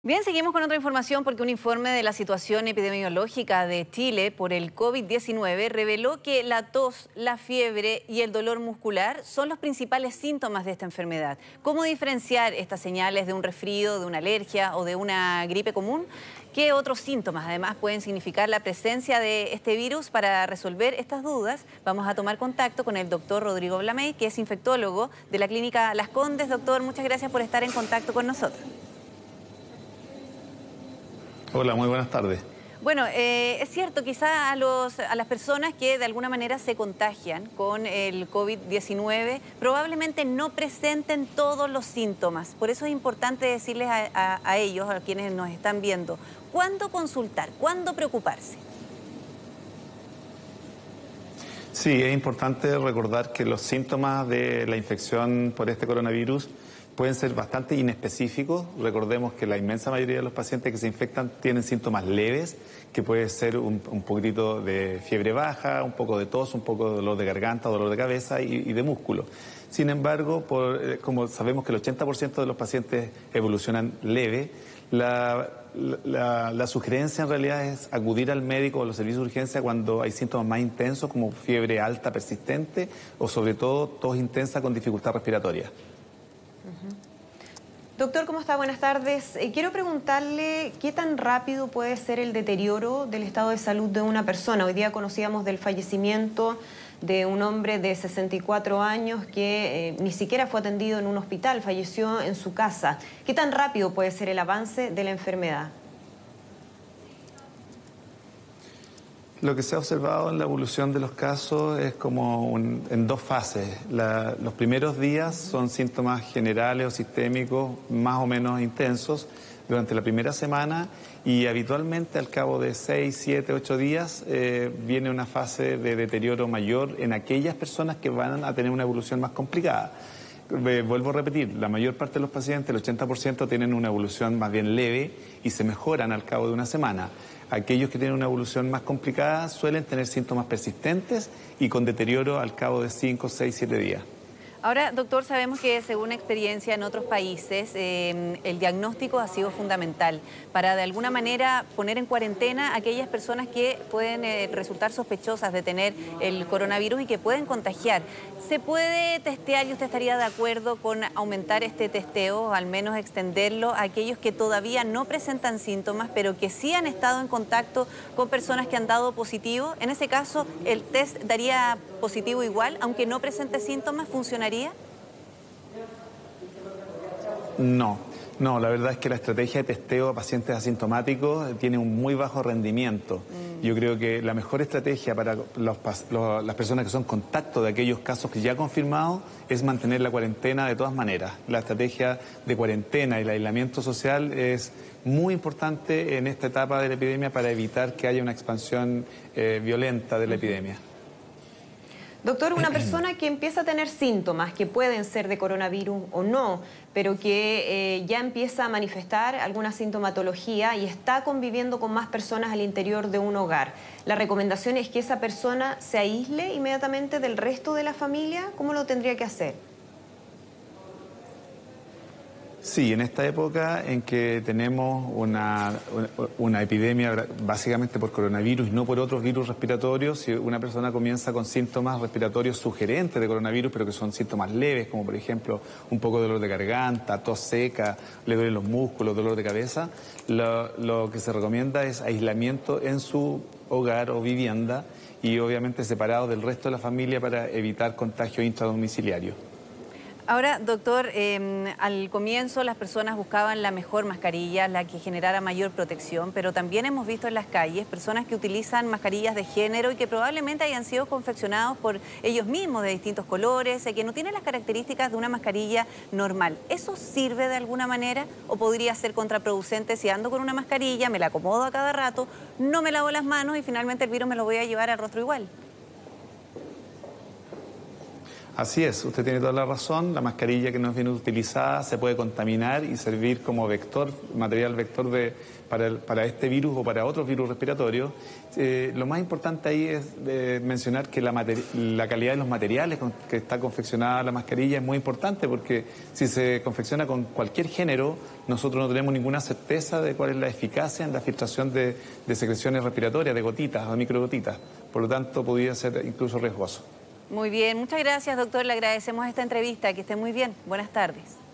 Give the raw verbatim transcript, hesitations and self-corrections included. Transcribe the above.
Bien, seguimos con otra información porque un informe de la situación epidemiológica de Chile por el COVID diecinueve reveló que la tos, la fiebre y el dolor muscular son los principales síntomas de esta enfermedad. ¿Cómo diferenciar estas señales de un resfrío, de una alergia o de una gripe común? ¿Qué otros síntomas además pueden significar la presencia de este virus? Para resolver estas dudas vamos a tomar contacto con el doctor Rodrigo Blamey, que es infectólogo de la clínica Las Condes. Doctor, muchas gracias por estar en contacto con nosotros. Hola, muy buenas tardes. Bueno, eh, es cierto, quizá a, los, a las personas que de alguna manera se contagian con el COVID diecinueve probablemente no presenten todos los síntomas. Por eso es importante decirles a, a, a ellos, a quienes nos están viendo, ¿cuándo consultar? ¿Cuándo preocuparse? Sí, es importante recordar que los síntomas de la infección por este coronavirus pueden ser bastante inespecíficos. Recordemos que la inmensa mayoría de los pacientes que se infectan tienen síntomas leves, que puede ser un, un poquitito de fiebre baja, un poco de tos, un poco de dolor de garganta, dolor de cabeza y, y de músculo. Sin embargo, por, como sabemos que el ochenta por ciento de los pacientes evolucionan leve, la, la, la sugerencia en realidad es acudir al médico o a los servicios de urgencia cuando hay síntomas más intensos como fiebre alta persistente o sobre todo tos intensa con dificultad respiratoria. Doctor, ¿cómo está? Buenas tardes. Eh, quiero preguntarle qué tan rápido puede ser el deterioro del estado de salud de una persona. Hoy día conocíamos del fallecimiento de un hombre de sesenta y cuatro años que eh, ni siquiera fue atendido en un hospital, falleció en su casa. ¿Qué tan rápido puede ser el avance de la enfermedad? Lo que se ha observado en la evolución de los casos es como un, en dos fases. La, los primeros días son síntomas generales o sistémicos más o menos intensos durante la primera semana y habitualmente al cabo de seis, siete, ocho días eh, viene una fase de deterioro mayor en aquellas personas que van a tener una evolución más complicada. Eh, vuelvo a repetir, la mayor parte de los pacientes, el ochenta por ciento, tienen una evolución más bien leve y se mejoran al cabo de una semana. Aquellos que tienen una evolución más complicada suelen tener síntomas persistentes y con deterioro al cabo de cinco, seis, siete días. Ahora, doctor, sabemos que según experiencia en otros países, eh, el diagnóstico ha sido fundamental para de alguna manera poner en cuarentena a aquellas personas que pueden eh, resultar sospechosas de tener el coronavirus y que pueden contagiar. ¿Se puede testear y usted estaría de acuerdo con aumentar este testeo, o al menos extenderlo a aquellos que todavía no presentan síntomas, pero que sí han estado en contacto con personas que han dado positivo? En ese caso, ¿el test daría positivo igual, aunque no presente síntomas? ¿Funcionaría? No, no, la verdad es que la estrategia de testeo a pacientes asintomáticos tiene un muy bajo rendimiento. Mm. Yo creo que la mejor estrategia para los, los, las personas que son contacto de aquellos casos que ya confirmados es mantener la cuarentena de todas maneras. La estrategia de cuarentena y el aislamiento social es muy importante en esta etapa de la epidemia para evitar que haya una expansión eh, violenta de la epidemia. Doctor, una persona que empieza a tener síntomas que pueden ser de coronavirus o no, pero que eh, ya empieza a manifestar alguna sintomatología y está conviviendo con más personas al interior de un hogar, ¿la recomendación es que esa persona se aísle inmediatamente del resto de la familia? ¿Cómo lo tendría que hacer? Sí, en esta época en que tenemos una, una epidemia básicamente por coronavirus y no por otros virus respiratorios, si una persona comienza con síntomas respiratorios sugerentes de coronavirus, pero que son síntomas leves, como por ejemplo un poco de dolor de garganta, tos seca, le duelen los músculos, dolor de cabeza, lo, lo que se recomienda es aislamiento en su hogar o vivienda y obviamente separado del resto de la familia para evitar contagio intradomiciliario. Ahora, doctor, eh, al comienzo las personas buscaban la mejor mascarilla, la que generara mayor protección, pero también hemos visto en las calles personas que utilizan mascarillas de género y que probablemente hayan sido confeccionados por ellos mismos de distintos colores, eh, que no tienen las características de una mascarilla normal. ¿Eso sirve de alguna manera o podría ser contraproducente si ando con una mascarilla, me la acomodo a cada rato, no me lavo las manos y finalmente el virus me lo voy a llevar al rostro igual? Así es, usted tiene toda la razón. La mascarilla que no es bien utilizada se puede contaminar y servir como vector, material vector de, para, el, para este virus o para otros virus respiratorios. Eh, lo más importante ahí es eh, mencionar que la, la calidad de los materiales con que está confeccionada la mascarilla es muy importante, porque si se confecciona con cualquier género, nosotros no tenemos ninguna certeza de cuál es la eficacia en la filtración de, de secreciones respiratorias, de gotitas o microgotitas. Por lo tanto, podría ser incluso riesgoso. Muy bien, muchas gracias, doctor. Le agradecemos esta entrevista. Que esté muy bien. Buenas tardes.